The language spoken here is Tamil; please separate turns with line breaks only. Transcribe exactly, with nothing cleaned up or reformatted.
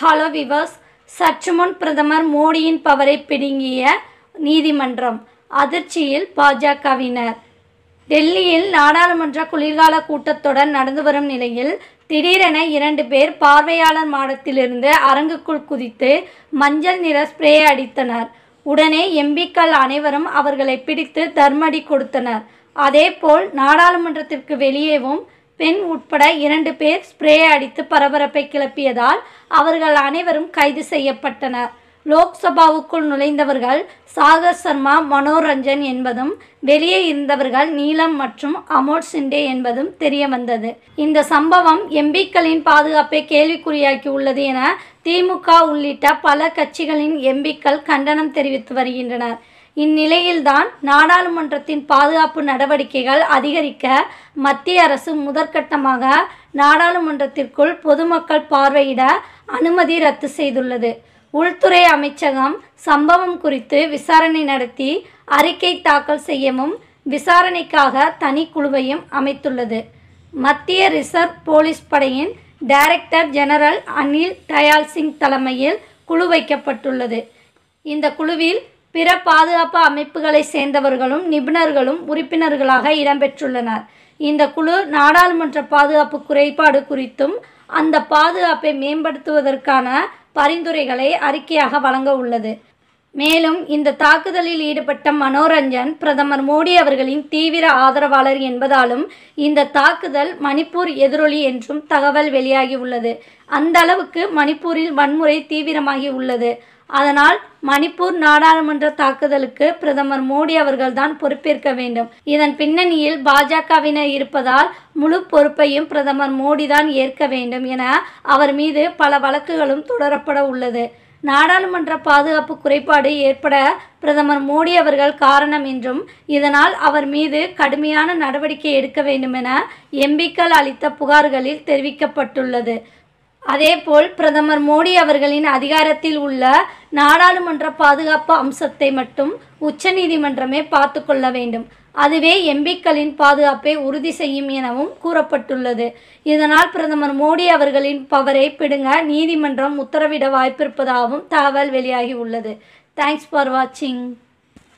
ஹலோ விவர்ஸ், சற்று முன் பிரதமர் மோடியின் பவரை பிடுங்கிய நீதிமன்றம் அதிர்ச்சியில் பாஜகவினர். டெல்லியில் நாடாளுமன்ற குளிர்கால கூட்டத்தொடர் நடந்து வரும் நிலையில் திடீரென இரண்டு பேர் பார்வையாளர் மாடத்திலிருந்து அரங்குக்குள் குதித்து மஞ்சள் நிற ஸ்ப்ரே அடித்தனர். உடனே எம்பிக்கள் அனைவரும் அவர்களை பிடித்து தர்மடி கொடுத்தனர். அதேபோல் நாடாளுமன்றத்திற்கு வெளியேவும் பெண் உட்பட இரண்டு பேர் ஸ்ப்ரே அடித்து பரபரப்பை கிளப்பியதால் அவர்கள் அனைவரும் கைது செய்யப்பட்டனர். லோக்சபாவுக்குள் நுழைந்தவர்கள் சாகர் சர்மா, மனோரஞ்சன் என்பதும் வெளியே இருந்தவர்கள் நீலம் மற்றும் அமோட் சிண்டே என்பதும் தெரிய வந்தது. இந்த சம்பவம் எம்பிக்களின் பாதுகாப்பை கேள்விக்குறியாக்கி உள்ளது என திமுக உள்ளிட்ட பல கட்சிகளின் எம்பிக்கள் கண்டனம் தெரிவித்து வருகின்றனர். இந்நிலையில்தான் நாடாளுமன்றத்தின் பாதுகாப்பு நடவடிக்கைகள் அதிகரிக்க மத்திய அரசு முதற்கட்டமாக நாடாளுமன்றத்திற்குள் பொதுமக்கள் பார்வையிட அனுமதி ரத்து செய்துள்ளது. உள்துறை அமைச்சகம் சம்பவம் குறித்து விசாரணை நடத்தி அறிக்கை தாக்கல் செய்யவும் விசாரணைக்காக தனி குழுவையும் அமைத்துள்ளது. மத்திய ரிசர்வ் போலீஸ் படையின் டைரக்டர் ஜெனரல் அனில் தயால் சிங் தலைமையில் குழு வைக்கப்பட்டுள்ளது. இந்த குழுவில் பிற பாதுகாப்பு அமைப்புகளை சேர்ந்தவர்களும் நிபுணர்களும் உறுப்பினர்களாக இடம்பெற்றுள்ளனர். இந்த குழு நாடாளுமன்ற பாதுகாப்பு குறைபாடு குறித்தும் அந்த பாதுகாப்பை மேம்படுத்துவதற்கான பரிந்துரைகளை அறிக்கையாக வழங்க உள்ளது. மேலும் இந்த தாக்குதலில் ஈடுபட்ட மனோரஞ்சன் பிரதமர் மோடி அவர்களின் தீவிர ஆதரவாளர் என்பதாலும் இந்த தாக்குதல் மணிப்பூர் எதிரொலி என்றும் தகவல் வெளியாகி உள்ளது. அந்த அளவுக்கு மணிப்பூரில் வன்முறை தீவிரமாகி உள்ளது. அதனால் மணிப்பூர் நாடாளுமன்ற தாக்குதலுக்கு பிரதமர் மோடி அவர்கள்தான் பொறுப்பேற்க வேண்டும். இதன் பின்னணியில் பாஜகவினர் இருப்பதால் முழு பொறுப்பையும் பிரதமர் மோடி தான் ஏற்க வேண்டும் என அவர் மீது பல வழக்குகளும் தொடரப்பட உள்ளது. நாடாளுமன்ற பாதுகாப்பு குறைபாடு ஏற்பட பிரதமர் மோடி அவர்கள் காரணம் என்றும் இதனால் அவர் மீது கடுமையான நடவடிக்கை எடுக்க வேண்டும் என எம்பிக்கள் அளித்த புகார்களில் தெரிவிக்கப்பட்டுள்ளது. அதேபோல் பிரதமர் மோடி அவர்களின் அதிகாரத்தில் உள்ள நாடாளுமன்ற பாதுகாப்பு அம்சத்தை மட்டும் உச்சநீதிமன்றமே பார்த்து கொள்ள வேண்டும். அதுவே எம்பிக்களின் பாதுகாப்பை உறுதி செய்யும் எனவும் கூறப்பட்டுள்ளது. இதனால் பிரதமர் மோடி அவர்களின் பவரை பிடுங்க நீதிமன்றம் உத்தரவிட வாய்ப்பிருப்பதாகவும் தகவல் வெளியாகி உள்ளது. தேங்க்ஸ் ஃபார் வாட்சிங்.